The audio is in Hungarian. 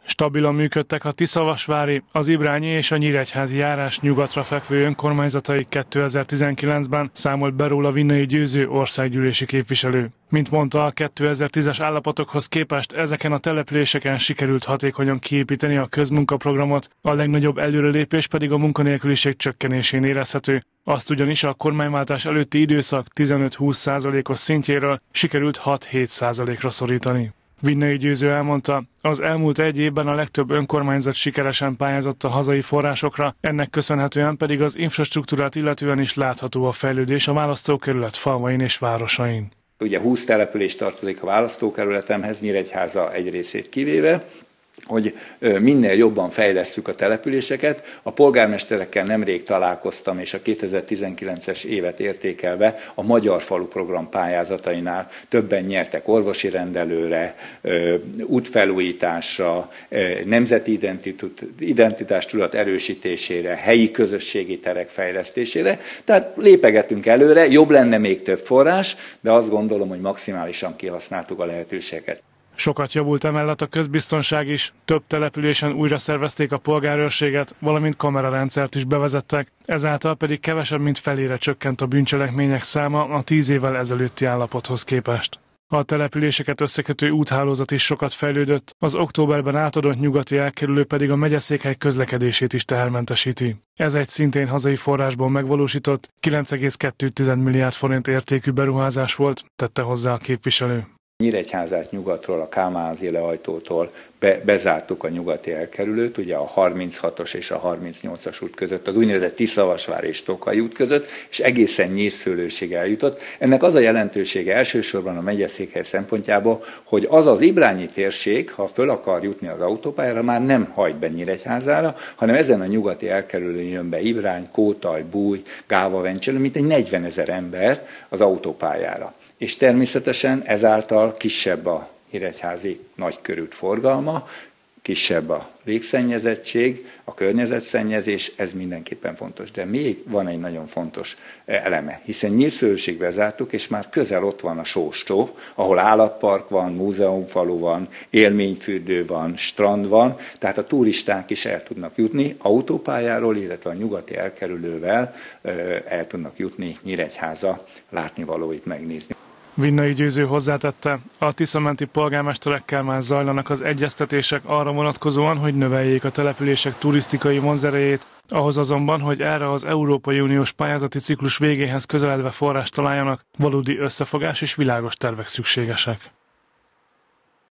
Stabilan működtek a Tiszavasvári, az Ibrányi és a Nyíregyházi járás nyugatra fekvő önkormányzatai 2019-ben, számolt be róla Vinnai Győző országgyűlési képviselő. Mint mondta, a 2010-es állapotokhoz képest ezeken a településeken sikerült hatékonyan kiépíteni a közmunkaprogramot, a legnagyobb előrelépés pedig a munkanélküliség csökkenésén érezhető. Azt ugyanis a kormányváltás előtti időszak 15-20%-os szintjéről sikerült 6-7%-ra szorítani. Vinnai Győző elmondta, az elmúlt egy évben a legtöbb önkormányzat sikeresen pályázott a hazai forrásokra, ennek köszönhetően pedig az infrastruktúrát illetően is látható a fejlődés a választókerület falvain és városain. Ugye 20 település tartozik a választókerületemhez, Nyíregyháza egy részét kivéve, hogy minél jobban fejlesszük a településeket. A polgármesterekkel nemrég találkoztam, és a 2019-es évet értékelve a Magyar Falu Program pályázatainál többen nyertek orvosi rendelőre, útfelújításra, nemzeti identitástudat erősítésére, helyi közösségi terek fejlesztésére. Tehát lépegetünk előre, jobb lenne még több forrás, de azt gondolom, hogy maximálisan kihasználtuk a lehetőséget. Sokat javult emellett a közbiztonság is, több településen újra szervezték a polgárőrséget, valamint kamerarendszert is bevezettek, ezáltal pedig kevesebb mint felére csökkent a bűncselekmények száma a 10 évvel ezelőtti állapothoz képest. A településeket összekötő úthálózat is sokat fejlődött, az októberben átadott nyugati elkerülő pedig a megyeszékhely közlekedését is tehermentesíti. Ez egy szintén hazai forrásból megvalósított 9,2 milliárd forint értékű beruházás volt, tette hozzá a képviselő. Nyíregyházát nyugatról, a Kálmán-házi lehajtótól bezártuk a nyugati elkerülőt, ugye a 36-os és a 38-as út között, az úgynevezett Tiszavasvár és Tokaj út között, és egészen Nyírszőlősig eljutott. Ennek az a jelentősége elsősorban a megyeszékhely szempontjából, hogy az az Ibrányi térség, ha föl akar jutni az autópályára, már nem hajt be Nyíregyházára, hanem ezen a nyugati elkerülőn jön be Ibrány, Kótaj, Búj, Gáva-Vencselő, mint egy 40 000 ember az autópályára. És természetesen ezáltal kisebb a nyíregyházi nagykörút forgalma, kisebb a légszennyezettség, a környezetszennyezés, ez mindenképpen fontos. De még van egy nagyon fontos eleme, hiszen Nyírszőlősig bezártuk, és már közel ott van a Sóstó, ahol állatpark van, múzeumfalu van, élményfürdő van, strand van, tehát a turisták is el tudnak jutni autópályáról, illetve a nyugati elkerülővel el tudnak jutni Nyíregyháza látnivalóit megnézni. Vinnai Győző hozzátette, a tiszamenti polgármesterekkel már zajlanak az egyeztetések arra vonatkozóan, hogy növeljék a települések turisztikai vonzerejét, ahhoz azonban, hogy erre az Európai Uniós pályázati ciklus végéhez közeledve forrást találjanak, valódi összefogás és világos tervek szükségesek.